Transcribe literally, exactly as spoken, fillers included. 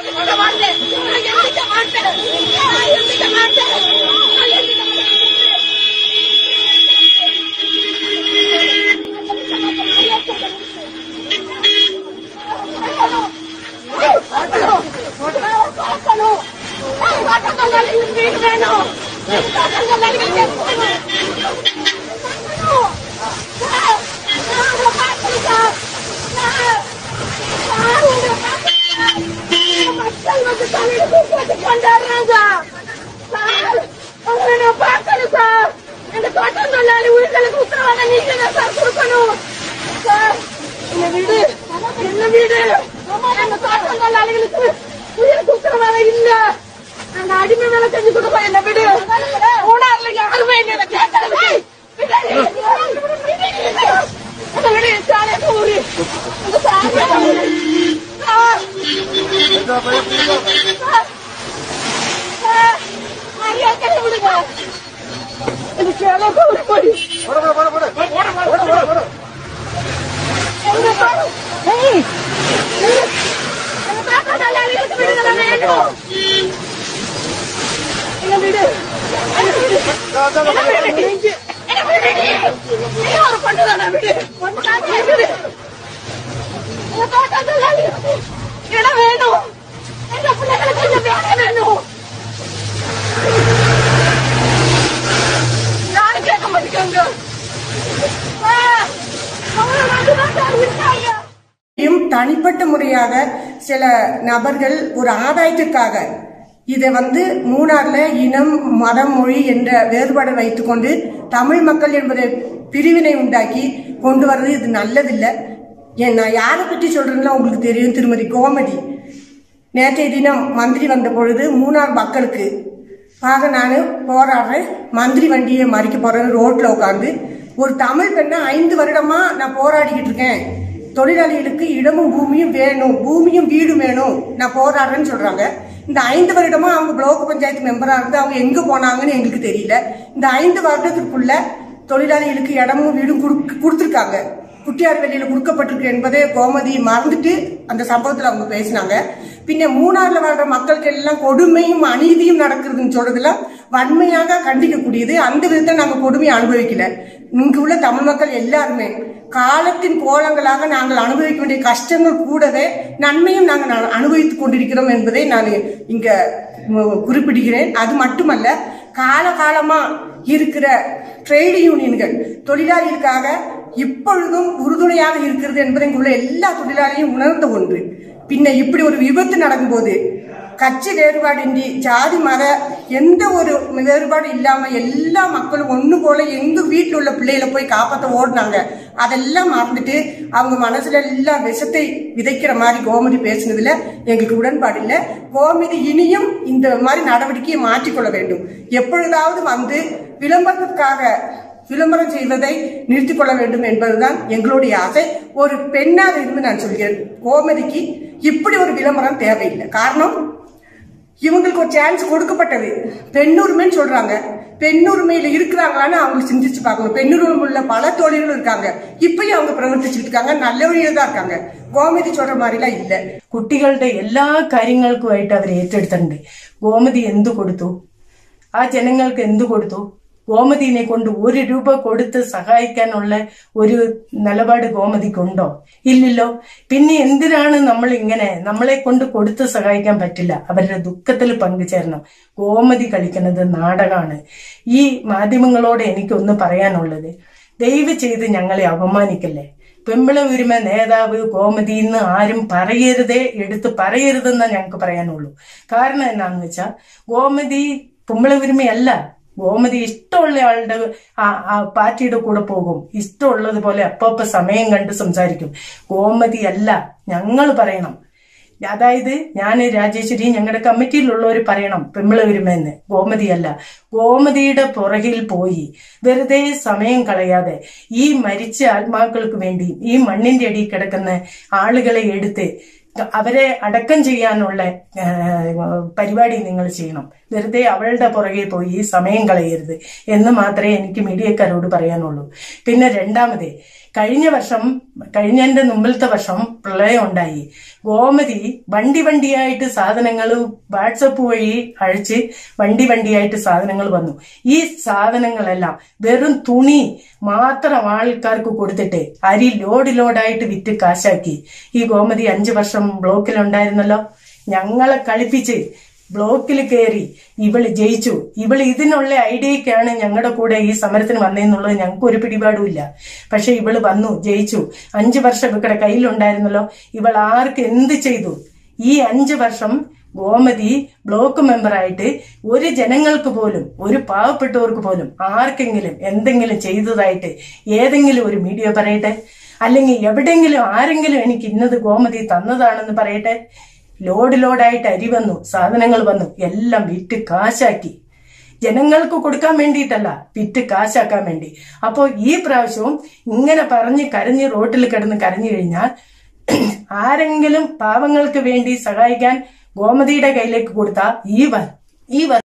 அடிமை மேல செஞ்சு கொடுப்பா என்ன விடு. மூணாறுல யாருமே என்ன கேட்கறது விடு. சாலை ஊரு இந்த சாலை விடுங்க. இந்த சேலை ஊரு போய் இடம் வேணும். எங்க பிள்ளைகளுக்கு கொஞ்சம் வேலை வேணும். யாரும் கேட்க மாட்டேங்க. தனிப்பட்ட முறையாக சில நபர்கள் ஒரு ஆதாயத்திற்காக இதை வந்து மூணாறுல இனம் மதம் மொழி என்ற வேறுபாடை வைத்துக் கொண்டு தமிழ் மக்கள் என்பதை பிரிவினை உண்டாக்கி கொண்டு வர்றது இது நல்லதில்லை. ஏன் நான் யாரை பற்றி சொல்றேன்னா உங்களுக்கு தெரியும். திருமதி கோமதி நேற்றைய தினம் மந்திரி வந்த பொழுது மூணாறு மக்களுக்கு ஆக நான் போராடுறேன், மந்திரி வண்டியை மறிக்க போறேன்னு ரோட்ல உட்காந்து ஒரு தமிழ் பெண்ணை ஐந்து வருடமா நான் போராடிக்கிட்டு இருக்கேன், தொழிலாளிகளுக்கு இடமும் பூமியும் வேணும், பூமியும் வீடும் வேணும், நான் போராடுறேன்னு சொல்றாங்க. இந்த ஐந்து வருடமா அவங்க பிளாக் பஞ்சாயத்து மெம்பரா இருந்து அவங்க எங்க போனாங்கன்னு எங்களுக்கு தெரியல. இந்த ஐந்து வருடத்திற்குள்ள தொழிலாளிகளுக்கு இடமும் வீடும் கொடுத்துருக்காங்க, குட்டியார் வெளியில கொடுக்கப்பட்டிருக்கு என்பதை கோமதி மறந்துட்டு அந்த சம்பவத்துல அவங்க பேசினாங்க. பின்ன மூணாறுல வாழ்ற மக்களுக்கு எல்லாம் கொடுமையும் அநீதியும் நடக்குதுன்னு சொல்றதுல வன்மையாக கண்டிக்கக்கூடியது. அந்த விதத்தை நாங்க கொடுமையை அனுபவிக்கல. இங்கு உள்ள தமிழ் மக்கள் எல்லாருமே காலத்தின் கோலங்களாக நாங்கள் அனுபவிக்க வேண்டிய கஷ்டங்கள் கூடவே நன்மையும் நாங்கள் அனுபவித்துக் கொண்டிருக்கிறோம் என்பதை நான் இங்க குறிப்பிடுகிறேன். அது மட்டுமல்ல, காலகாலமா இருக்கிற ட்ரேட் யூனியன்கள் தொழிலாளிகளுக்காக இப்பொழுதும் உறுதுணையாக இருக்கிறது என்பதை இங்குள்ள எல்லா தொழிலாளியும் உணர்ந்த ஒன்று. பின்ன இப்படி ஒரு விபத்து நடக்கும்போது கட்சி வேறுபாடின்றி ஜாதி மத எந்த ஒரு வேறுபாடு இல்லாம எல்லா மக்களும் ஒண்ணு போல எங்க வீட்டில் உள்ள பிள்ளைகளை போய் காப்பாற்ற ஓடினாங்க. அதெல்லாம் மறந்துட்டு அவங்க மனசுல எல்லாம் விஷத்தை விதைக்கிற மாதிரி கோமதி பேசினதுல எங்களுக்கு உடன்பாடு இல்லை. கோமதி இனியும் இந்த மாதிரி நடவடிக்கையை மாற்றிக்கொள்ள வேண்டும். எப்பொழுதாவது வந்து விளம்பரத்திற்காக விளம்பரம் செய்வதை நிறுத்திக் கொள்ள வேண்டும் என்பதுதான் எங்களுடைய ஆசை. ஒரு பெண்ணாக இருந்து நான் சொல்கிறேன், கோமதிக்கு இப்படி ஒரு விளம்பரம் தேவையில்லை. காரணம், இவங்களுக்கு ஒரு சான்ஸ் கொடுக்கப்பட்டது. பெண்ணுரிமைன்னு சொல்றாங்க, பெண்ணுரிமையில இருக்கிறாங்களான்னு அவங்க சிந்திச்சு பார்க்கணும். பெண்ணுரிமை உள்ள பல தொழில்களும் இருக்காங்க, இப்பயும் அவங்க பிரவர்த்திச்சுட்டு இருக்காங்க, நல்ல வழியில தான் இருக்காங்க. கோமதி சொல்ற மாதிரிலாம் இல்ல. കുട്ടികളുടെ എല്ലാ കാര്യങ്ങൾക്കുമായിട്ട് അവർ ഏറ്റെടുത്തിട്ടുണ്ട്. ഗോമതി എന്തു കൊടുത്തു? ആ ജനങ്ങൾക്ക് എന്തു കൊടുത്തു? ഗോമതിനെ കൊണ്ട് ഒരു രൂപ കൊടുത്ത് സഹായിക്കാനുള്ള ഒരു നിലപാട് ഗോമതിക്കുണ്ടോ? ഇല്ലല്ലോ. പിന്നെ എന്തിനാണ് നമ്മൾ ഇങ്ങനെ നമ്മളെ കൊണ്ട് കൊടുത്ത് സഹായിക്കാൻ പറ്റില്ല, അവരുടെ ദുഃഖത്തിൽ പങ്കുചേരണം. ഗോമതി കളിക്കുന്നത് നാടകമാണ്. ഈ മാധ്യമങ്ങളോട് എനിക്കൊന്ന് പറയാനുള്ളത്, ദയവ് ചെയ്ത് ഞങ്ങളെ അപമാനിക്കല്ലേ. പെമ്പിള ഉരിമ നേതാവ് ഗോമതി എന്ന് ആരും പറയരുതേ, എടുത്ത് പറയരുതെന്നാ ഞങ്ങൾക്ക് പറയാനുള്ളൂ. കാരണം എന്നാന്ന് വെച്ചാ ഗോമതി പെമ്പിള ഉരിമയല്ല. ഗോമതി ഇഷ്ടമുള്ള ആളുടെ പാർട്ടിയുടെ കൂടെ പോകും, ഇഷ്ടമുള്ളതുപോലെ അപ്പപ്പ സമയം കണ്ട് സംസാരിക്കും. ഗോമതി അല്ല, ഞങ്ങൾ പറയണം. അതായത് ഞാൻ രാജേശ്വരി ഞങ്ങളുടെ കമ്മിറ്റിയിലുള്ളവർ പറയണം പെമ്പിള ഉരിമയെന്ന്, ഗോമതിയല്ല. ഗോമതിയുടെ പുറകിൽ പോയി വെറുതെ സമയം കളയാതെ ഈ മരിച്ച ആത്മാക്കൾക്ക് വേണ്ടി ഈ മണ്ണിന്റെ അടിയിൽ കിടക്കുന്ന ആളുകളെ എടുത്ത് അവരെ അടക്കം ചെയ്യാനുള്ള പരിപാടി നിങ്ങൾ ചെയ്യണം. വെറുതെ അവളുടെ പുറകെ പോയി സമയം കളയരുത് എന്ന് മാത്രമേ എനിക്ക് മീഡിയക്കാരോട് പറയാനുള്ളൂ. പിന്നെ രണ്ടാമത്, കഴിഞ്ഞ വർഷം കഴിഞ്ഞതിന്റെ മുമ്പിലത്തെ വർഷം പ്രളയം ഉണ്ടായി. ഗോമതി വണ്ടി വണ്ടിയായിട്ട് സാധനങ്ങൾ വാട്സപ്പ് വഴി അഴിച്ച് വണ്ടി വണ്ടിയായിട്ട് സാധനങ്ങൾ വന്നു. ഈ സാധനങ്ങളെല്ലാം വെറും തുണി മാത്രം ആൾക്കാർക്ക് കൊടുത്തിട്ട് അരി ലോഡ് ലോഡായിട്ട് വിറ്റ് കാശാക്കി. ഈ ഗോമതി അഞ്ചു വർഷം ബ്ലോക്കിലുണ്ടായിരുന്നല്ലോ. ഞങ്ങളെ കളിപ്പിച്ച് ബ്ലോക്കിൽ കയറി ഇവള് ജയിച്ചു. ഇവള് ഇതിനുള്ള ഐഡിയക്കാണ് ഞങ്ങളുടെ കൂടെ ഈ സമരത്തിന് വന്നതെന്നുള്ളത് ഞങ്ങൾക്ക് ഒരു പിടിപാടുമില്ല. പക്ഷെ ഇവള് വന്നു, ജയിച്ചു. അഞ്ചു വർഷം ഇവരുടെ കയ്യിലുണ്ടായിരുന്നല്ലോ. ഇവൾ ആർക്ക് എന്ത് ചെയ്തു? ഈ അഞ്ചു വർഷം ഗോമതി ബ്ലോക്ക് മെമ്പറായിട്ട് ഒരു ജനങ്ങൾക്ക് പോലും, ഒരു പാവപ്പെട്ടവർക്ക് പോലും ആർക്കെങ്കിലും എന്തെങ്കിലും ചെയ്തതായിട്ട് ഏതെങ്കിലും ഒരു മീഡിയ പറയട്ടെ? അല്ലെങ്കിൽ എവിടെയെങ്കിലും ആരെങ്കിലും എനിക്ക് ഇന്നത് ഗോമതി തന്നതാണെന്ന് പറയട്ടെ? ലോഡ് ലോഡായിട്ട് അരി വന്നു, സാധനങ്ങൾ വന്നു, എല്ലാം വിറ്റ് കാശാക്കി. ജനങ്ങൾക്ക് കൊടുക്കാൻ വേണ്ടിയിട്ടല്ല, വിറ്റ് കാശാക്കാൻ വേണ്ടി. അപ്പോ ഈ പ്രാവശ്യവും ഇങ്ങനെ പറഞ്ഞ് കരഞ്ഞ് റോട്ടിൽ കിടന്ന് കരഞ്ഞു കഴിഞ്ഞാൽ ആരെങ്കിലും പാവങ്ങൾക്ക് വേണ്ടി സഹായിക്കാൻ ഗോമതിയുടെ കയ്യിലേക്ക് കൊടുത്താൽ ഈ ഈ